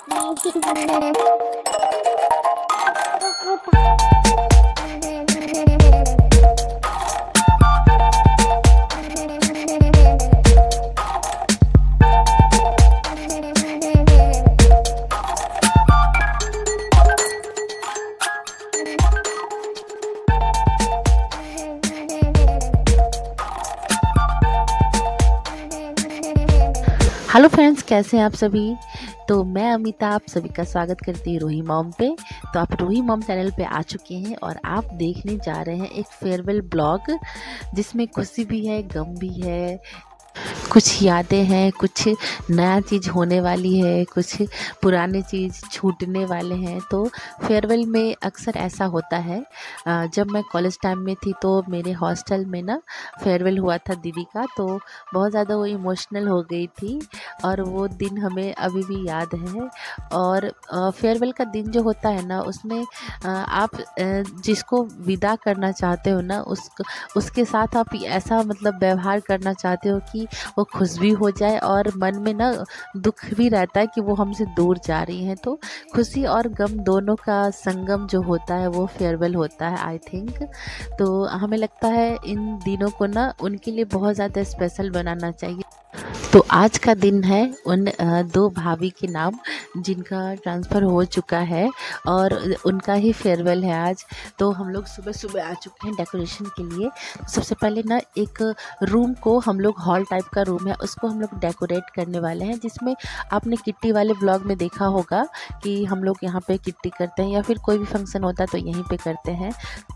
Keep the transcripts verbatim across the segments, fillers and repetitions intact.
Hello friends, कैसे हैं आप सभी। तो मैं अमिता आप सभी का स्वागत करती हूँ रूही मॉम पे। तो आप रूही मॉम चैनल पे आ चुके हैं और आप देखने जा रहे हैं एक फेयरवेल ब्लॉग, जिसमें खुशी भी है, गम भी है, कुछ यादें हैं, कुछ नया चीज़ होने वाली है, कुछ पुराने चीज़ छूटने वाले हैं। तो फेयरवेल में अक्सर ऐसा होता है। जब मैं कॉलेज टाइम में थी तो मेरे हॉस्टल में ना फेयरवेल हुआ था दीदी का, तो बहुत ज़्यादा वो इमोशनल हो गई थी और वो दिन हमें अभी भी याद है। और फेयरवेल का दिन जो होता है ना, उसमें आप जिसको विदा करना चाहते हो ना, उस उसके साथ आप ऐसा मतलब व्यवहार करना चाहते हो कि वो खुश भी हो जाए और मन में ना दुख भी रहता है कि वो हमसे दूर जा रही हैं। तो खुशी और गम दोनों का संगम जो होता है वो फेयरवेल होता है आई थिंक। तो हमें लगता है इन दिनों को ना उनके लिए बहुत ज़्यादा स्पेशल बनाना चाहिए। तो आज का दिन है उन दो भाभी के नाम जिनका ट्रांसफ़र हो चुका है और उनका ही फेयरवेल है आज। तो हम लोग सुबह सुबह आ चुके हैं डेकोरेशन के लिए। सबसे पहले ना एक रूम को हम लोग हॉल टाइप का रूम है, उसको हम लोग डेकोरेट करने वाले हैं, जिसमें आपने किट्टी वाले ब्लॉग में देखा होगा कि हम लोग यहाँ पे किट्टी करते हैं या फिर कोई भी फंक्शन होता है तो यहीं पे करते हैं।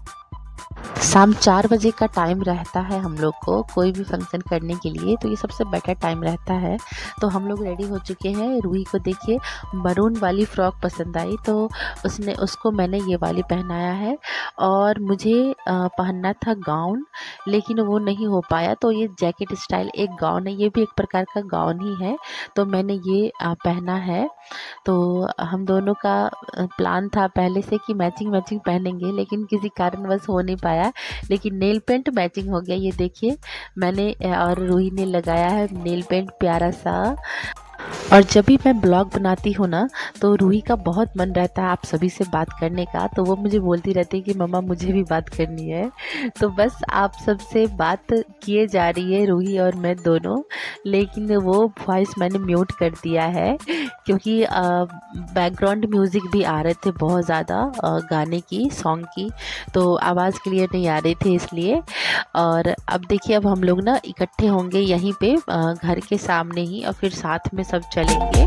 शाम चार बजे का टाइम रहता है हम लोग को कोई भी फंक्शन करने के लिए, तो ये सबसे बेटर टाइम रहता है। तो हम लोग रेडी हो चुके हैं। रूही को देखिए मरून वाली फ़्रॉक पसंद आई तो उसने उसको मैंने ये वाली पहनाया है, और मुझे आ, पहनना था गाउन लेकिन वो नहीं हो पाया, तो ये जैकेट स्टाइल एक गाउन है, ये भी एक प्रकार का गाउन ही है, तो मैंने ये आ, पहना है। तो हम दोनों का प्लान था पहले से कि मैचिंग मैचिंग पहनेंगे, लेकिन किसी कारणवश हो नहीं पाया, लेकिन नेल पेंट मैचिंग हो गया। ये देखिए मैंने और रूही ने लगाया है नेल पेंट प्यारा सा। और जब भी मैं ब्लॉग बनाती हूँ ना तो रूही का बहुत मन रहता है आप सभी से बात करने का, तो वो मुझे बोलती रहती है कि मम्मा मुझे भी बात करनी है। तो बस आप सबसे बात किए जा रही है रूही और मैं दोनों, लेकिन वो वॉइस मैंने म्यूट कर दिया है क्योंकि बैकग्राउंड म्यूज़िक भी आ रहे थे बहुत ज़्यादा गाने की, सॉन्ग की, तो आवाज़ क्लियर नहीं आ रही थी इसलिए। और अब देखिए अब हम लोग ना इकट्ठे होंगे यहीं पे घर के सामने ही और फिर साथ में सब चलेंगे।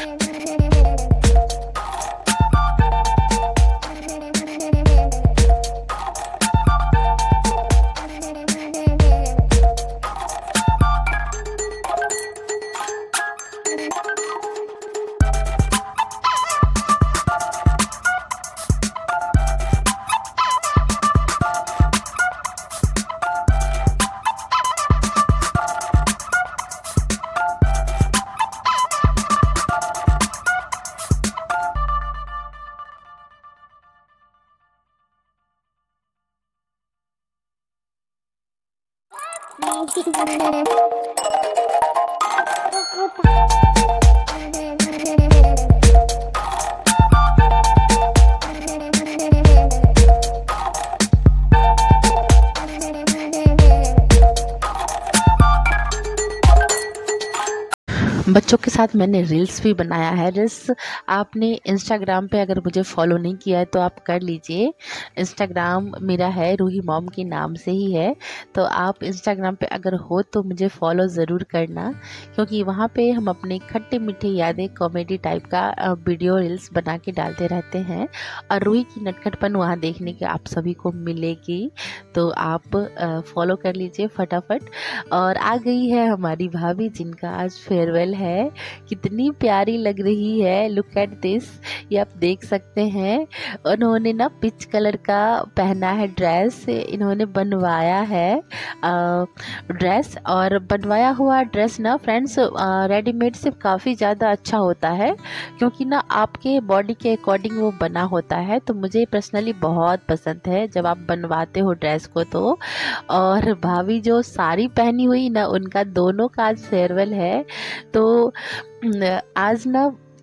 बच्चों के साथ मैंने रील्स भी बनाया है। रील्स आपने इंस्टाग्राम पे अगर मुझे फॉलो नहीं किया है तो आप कर लीजिए। इंस्टाग्राम मेरा है रूही मॉम के नाम से ही है, तो आप इंस्टाग्राम पे अगर हो तो मुझे फॉलो ज़रूर करना, क्योंकि वहाँ पे हम अपने खट्टे मीठे यादें कॉमेडी टाइप का वीडियो रील्स बना के डालते रहते हैं और रूही की नटखटपन वहाँ देखने के आप सभी को मिलेगी। तो आप फॉलो कर लीजिए फटाफट। और आ गई है हमारी भाभी जिनका आज फेयरवेल है। कितनी प्यारी लग रही है, लुक एट दिस। ये आप देख सकते हैं उन्होंने ना पिच कलर का पहना है ड्रेस, इन्होंने बनवाया है आ, ड्रेस। और बनवाया हुआ ड्रेस ना फ्रेंड्स रेडीमेड से काफ़ी ज़्यादा अच्छा होता है, क्योंकि ना आपके बॉडी के अकॉर्डिंग वो बना होता है। तो मुझे पर्सनली बहुत पसंद है जब आप बनवाते हो ड्रेस को तो। और भाभी जो साड़ी पहनी हुई ना, उनका दोनों का आज फेयरवेल है। तो आज ना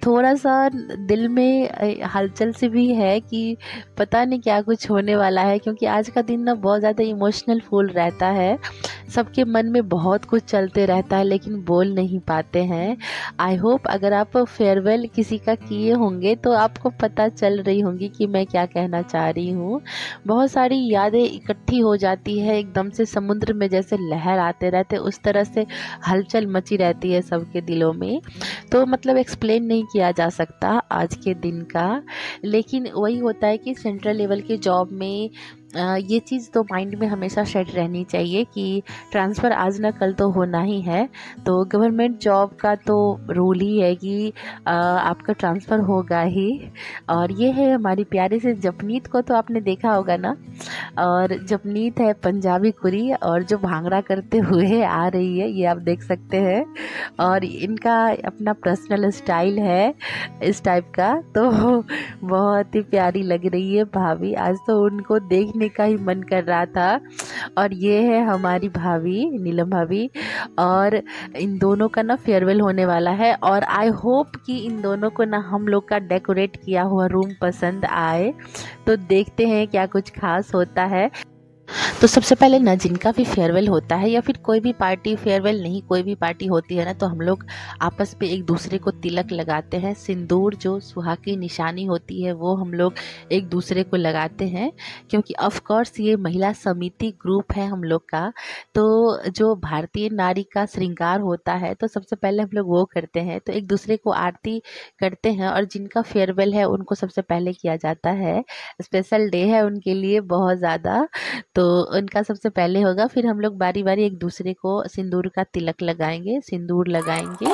थोड़ा सा दिल में अ, हलचल सी भी है कि पता नहीं क्या कुछ होने वाला है, क्योंकि आज का दिन ना बहुत ज़्यादा इमोशनल फुल रहता है। सबके मन में बहुत कुछ चलते रहता है लेकिन बोल नहीं पाते हैं। आई होप अगर आप फेयरवेल किसी का किए होंगे तो आपको पता चल रही होंगी कि मैं क्या कहना चाह रही हूँ। बहुत सारी यादें इकट्ठी हो जाती है, एकदम से समुद्र में जैसे लहर आते रहते, उस तरह से हलचल मची रहती है सबके दिलों में। तो मतलब एक्सप्लेन नहीं किया जा सकता आज के दिन का। लेकिन वही होता है कि सेंट्रल लेवल के जॉब में अ, ये चीज़ तो माइंड में हमेशा सेट रहनी चाहिए कि ट्रांसफ़र आज ना कल तो होना ही है। तो गवर्नमेंट जॉब का तो रूल ही है कि अ, आपका ट्रांसफ़र होगा ही। और ये है हमारी प्यारी सी जपनीत को, तो आपने देखा होगा ना। और जपनीत है पंजाबी कुरी, और जो भांगड़ा करते हुए आ रही है ये आप देख सकते हैं। और इनका अपना पर्सनल स्टाइल है इस टाइप का, तो बहुत ही प्यारी लग रही है भाभी। आज तो उनको देखने का ही मन कर रहा था। और ये है हमारी भाभी नीलम भाभी, और इन दोनों का ना फेयरवेल होने वाला है। और आई होप कि इन दोनों को ना हम लोग का डेकोरेट किया हुआ रूम पसंद आए। तो देखते हैं क्या कुछ खास होता है। तो सबसे पहले ना जिनका भी फेयरवेल होता है या फिर कोई भी पार्टी, फेयरवेल नहीं कोई भी पार्टी होती है ना, तो हम लोग आपस में एक दूसरे को तिलक लगाते हैं। सिंदूर जो सुहाग की निशानी होती है वो हम लोग एक दूसरे को लगाते हैं, क्योंकि ऑफ कोर्स ये महिला समिति ग्रुप है हम लोग का। तो जो भारतीय नारी का श्रृंगार होता है तो सबसे पहले हम लोग वो करते हैं, तो एक दूसरे को आरती करते हैं। और जिनका फेयरवेल है उनको सबसे पहले किया जाता है, स्पेशल डे है उनके लिए बहुत ज़्यादा। तो उनका सबसे पहले होगा, फिर हम लोग बारी बारी एक दूसरे को सिंदूर का तिलक लगाएंगे, सिंदूर लगाएंगे।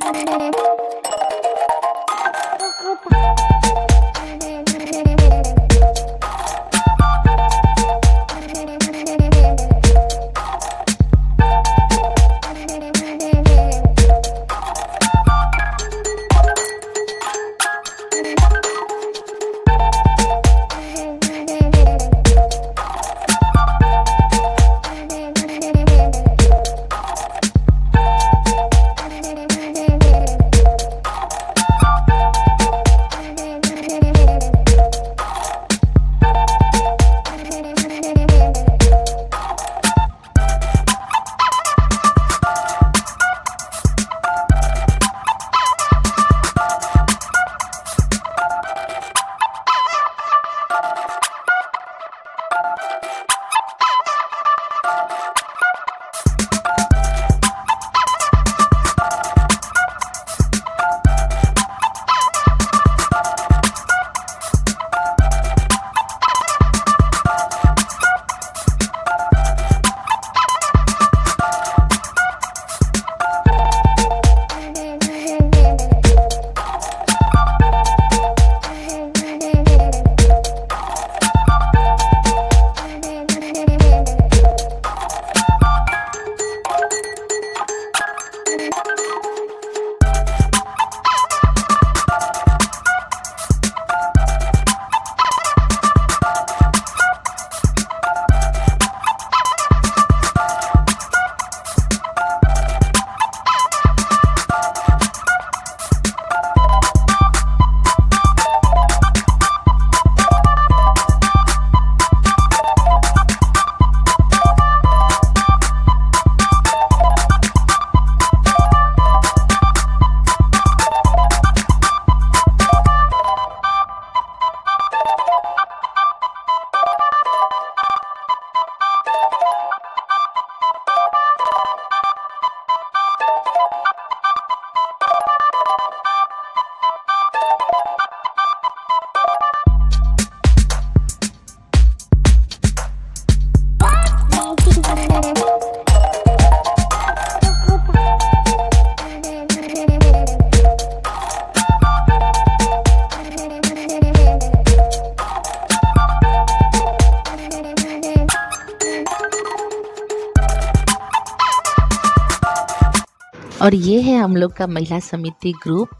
और ये है हम लोग का महिला समिति ग्रुप।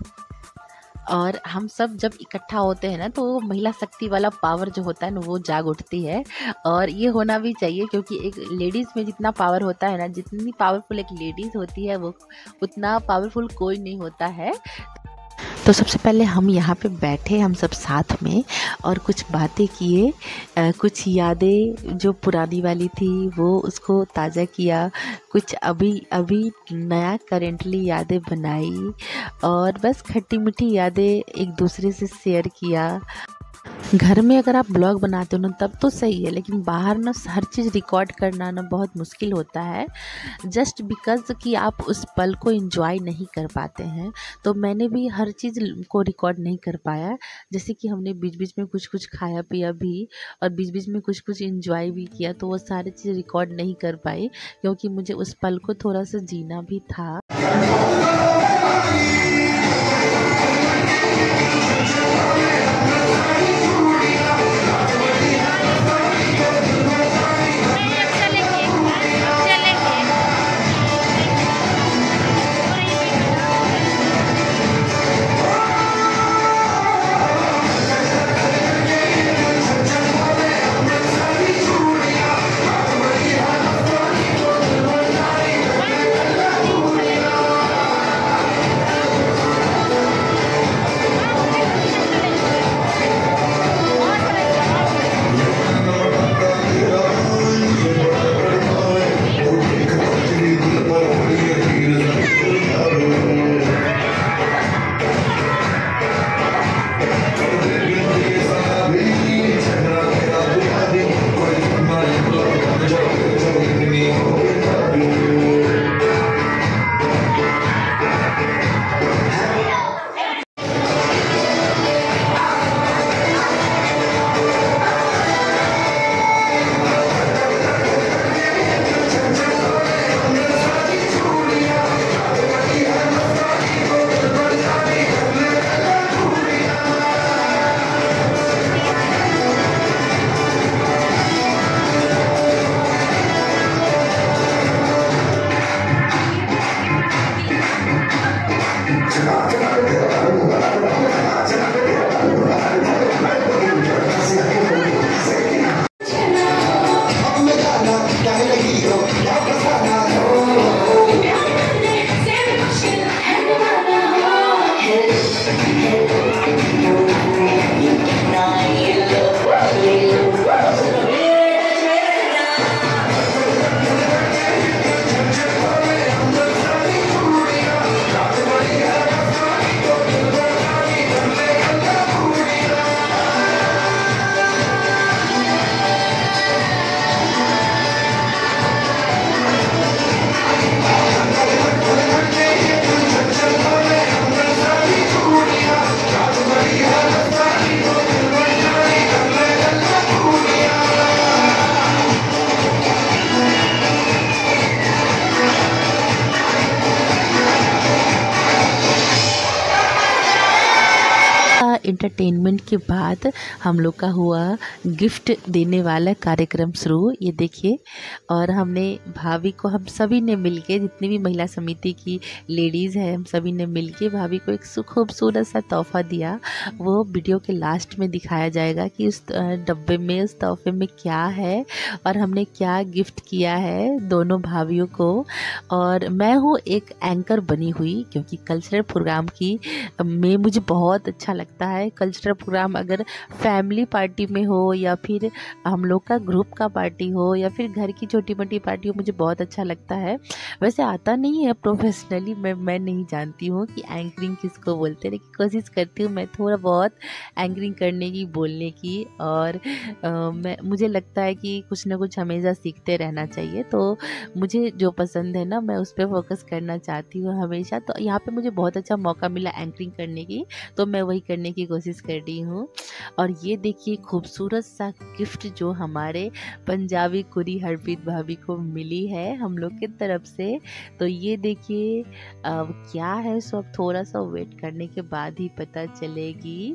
और हम सब जब इकट्ठा होते हैं ना तो वो महिला शक्ति वाला पावर जो होता है ना वो जाग उठती है। और ये होना भी चाहिए, क्योंकि एक लेडीज़ में जितना पावर होता है ना, जितनी पावरफुल एक लेडीज़ होती है वो उतना पावरफुल कोई नहीं होता है। तो सबसे पहले हम यहाँ पे बैठे हम सब साथ में और कुछ बातें किए, कुछ यादें जो पुरानी वाली थी वो उसको ताज़ा किया, कुछ अभी अभी नया करेंटली यादें बनाई और बस खट्टी मीठी यादें एक दूसरे से शेयर किया। घर में अगर आप ब्लॉग बनाते हो ना तब तो सही है, लेकिन बाहर ना हर चीज़ रिकॉर्ड करना ना बहुत मुश्किल होता है, जस्ट बिकॉज़ कि आप उस पल को एंजॉय नहीं कर पाते हैं। तो मैंने भी हर चीज़ को रिकॉर्ड नहीं कर पाया, जैसे कि हमने बीच बीच में कुछ कुछ खाया पिया भी और बीच बीच में कुछ कुछ एंजॉय भी किया, तो वो सारी चीज़ रिकॉर्ड नहीं कर पाई क्योंकि मुझे उस पल को थोड़ा सा जीना भी था। एंटरटेनमेंट के बाद हम लोग का हुआ गिफ्ट देने वाला कार्यक्रम शुरू। ये देखिए, और हमने भाभी को, हम सभी ने मिलके, जितनी भी महिला समिति की लेडीज़ है, हम सभी ने मिलके भाभी को एक खूबसूरत सा तोहफा दिया। वो वीडियो के लास्ट में दिखाया जाएगा कि उस डब्बे में, उस तोहफे में क्या है और हमने क्या गिफ्ट किया है दोनों भाभियों को। और मैं हूँ एक एंकर बनी हुई, क्योंकि कल्चरल प्रोग्राम की में मुझे बहुत अच्छा लगता है। कल्चरल प्रोग्राम अगर फैमिली पार्टी में हो या फिर हम लोग का ग्रुप का पार्टी हो या फिर घर की छोटी मोटी पार्टी हो, मुझे बहुत अच्छा लगता है। वैसे आता नहीं है प्रोफेशनली, मैं मैं नहीं जानती हूँ कि एंकरिंग किसको बोलते हैं, लेकिन कोशिश करती हूँ मैं थोड़ा बहुत एंकरिंग करने की, बोलने की। और आ, मैं मुझे लगता है कि कुछ ना कुछ हमेशा सीखते रहना चाहिए, तो मुझे जो पसंद है ना मैं उस पर फोकस करना चाहती हूँ हमेशा। तो यहाँ पे मुझे बहुत अच्छा मौका मिला एंकरिंग करने की, तो मैं वही करने की कोशिश कर रही हूँ। और ये देखिए खूबसूरत सा गिफ्ट जो हमारे पंजाबी कुरी हरप्रीत भाभी को मिली है हम लोग की तरफ से। तो ये देखिए अब क्या है, सो अब थोड़ा सा वेट करने के बाद ही पता चलेगी।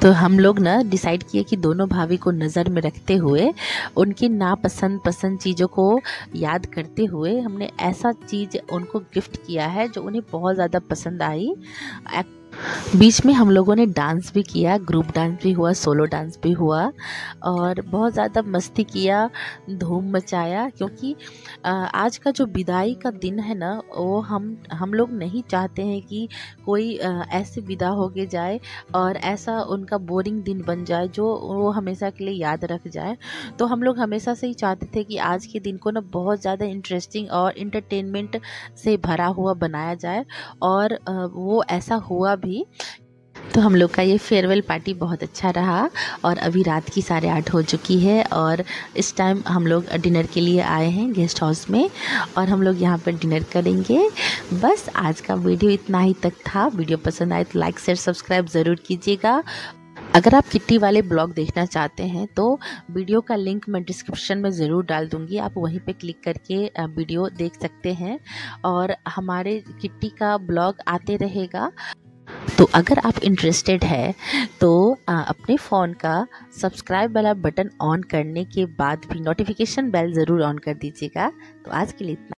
तो हम लोग ना डिसाइड किए कि दोनों भाभी को नज़र में रखते हुए, उनकी नापसंद पसंद चीज़ों को याद करते हुए हमने ऐसा चीज़ उनको गिफ्ट किया है जो उन्हें बहुत ज़्यादा पसंद आई। बीच में हम लोगों ने डांस भी किया, ग्रुप डांस भी हुआ, सोलो डांस भी हुआ और बहुत ज़्यादा मस्ती किया, धूम मचाया। क्योंकि आज का जो विदाई का दिन है ना, वो हम हम लोग नहीं चाहते हैं कि कोई ऐसे विदा हो के जाए और ऐसा उनका बोरिंग दिन बन जाए जो वो हमेशा के लिए याद रख जाए। तो हम लोग हमेशा से ही चाहते थे कि आज के दिन को ना बहुत ज़्यादा इंटरेस्टिंग और इंटरटेनमेंट से भरा हुआ बनाया जाए, और वो ऐसा हुआ भी। तो हम लोग का ये फेयरवेल पार्टी बहुत अच्छा रहा और अभी रात की साढ़े आठ हो चुकी है और इस टाइम हम लोग डिनर के लिए आए हैं गेस्ट हाउस में और हम लोग यहाँ पर डिनर करेंगे। बस आज का वीडियो इतना ही तक था। वीडियो पसंद आए तो लाइक शेयर सब्सक्राइब ज़रूर कीजिएगा। अगर आप किट्टी वाले ब्लॉग देखना चाहते हैं तो वीडियो का लिंक मैं डिस्क्रिप्शन में ज़रूर डाल दूँगी, आप वहीं पे क्लिक करके वीडियो देख सकते हैं और हमारे किट्टी का ब्लॉग आते रहेगा। तो अगर आप इंटरेस्टेड है तो अपने फ़ोन का सब्सक्राइब वाला बटन ऑन करने के बाद भी नोटिफिकेशन बेल ज़रूर ऑन कर दीजिएगा। तो आज के लिए इतना।